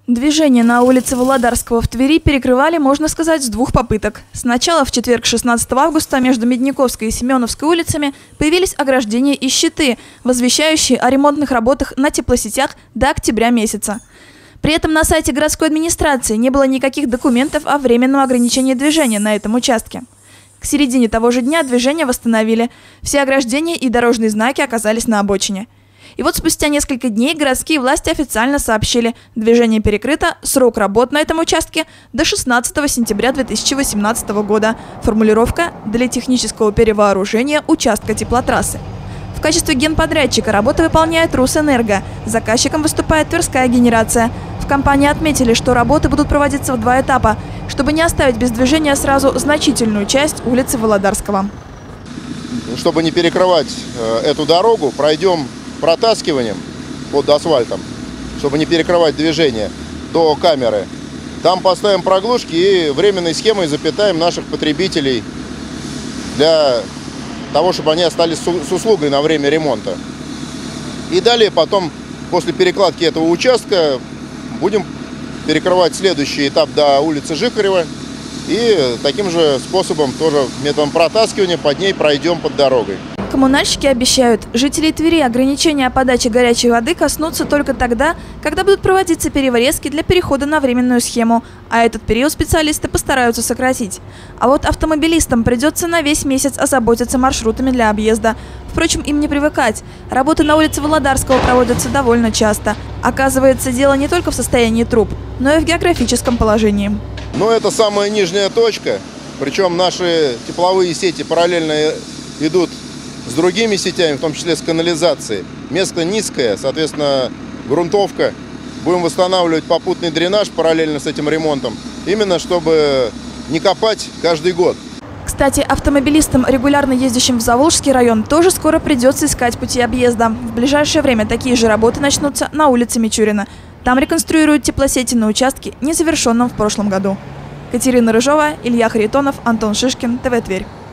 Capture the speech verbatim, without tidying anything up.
Движение на улице Володарского в Твери перекрывали, можно сказать, с двух попыток. Сначала в четверг, шестнадцатого августа, между Медниковской и Семеновской улицами появились ограждения и щиты, возвещающие о ремонтных работах на теплосетях до октября месяца. При этом на сайте городской администрации не было никаких документов о временном ограничении движения на этом участке. К середине того же дня движение восстановили. Все ограждения и дорожные знаки оказались на обочине. И вот спустя несколько дней городские власти официально сообщили, движение перекрыто, срок работ на этом участке до шестнадцатого сентября две тысячи восемнадцатого года. Формулировка «для технического перевооружения участка теплотрассы». В качестве генподрядчика работы выполняет Русэнерго, заказчиком выступает Тверская генерация. В компании отметили, что работы будут проводиться в два этапа, чтобы не оставить без движения сразу значительную часть улицы Володарского. Чтобы не перекрывать э, эту дорогу, пройдем протаскиванием под асфальтом, чтобы не перекрывать движение до камеры. Там поставим проглушки и временной схемой запитаем наших потребителей для того, чтобы они остались с услугой на время ремонта. И далее потом, после перекладки этого участка, будем перекрывать следующий этап до улицы Жихарева. И таким же способом, тоже методом протаскивания, под ней пройдем под дорогой. Коммунальщики обещают, жителей Твери ограничения о подаче горячей воды коснутся только тогда, когда будут проводиться переврезки для перехода на временную схему, а этот период специалисты постараются сократить. А вот автомобилистам придется на весь месяц озаботиться маршрутами для объезда. Впрочем, им не привыкать. Работы на улице Володарского проводятся довольно часто. Оказывается, дело не только в состоянии труб, но и в географическом положении. Но это самая нижняя точка, причем наши тепловые сети параллельно идут с другими сетями, в том числе с канализацией. Место низкое, соответственно, грунтовка. Будем восстанавливать попутный дренаж параллельно с этим ремонтом, именно чтобы не копать каждый год. Кстати, автомобилистам, регулярно ездящим в Заволжский район, тоже скоро придется искать пути объезда. В ближайшее время такие же работы начнутся на улице Мичурина. Там реконструируют теплосети на участке, незавершенном в прошлом году. Катерина Рыжова, Илья Харитонов, Антон Шишкин, ТВ Тверь.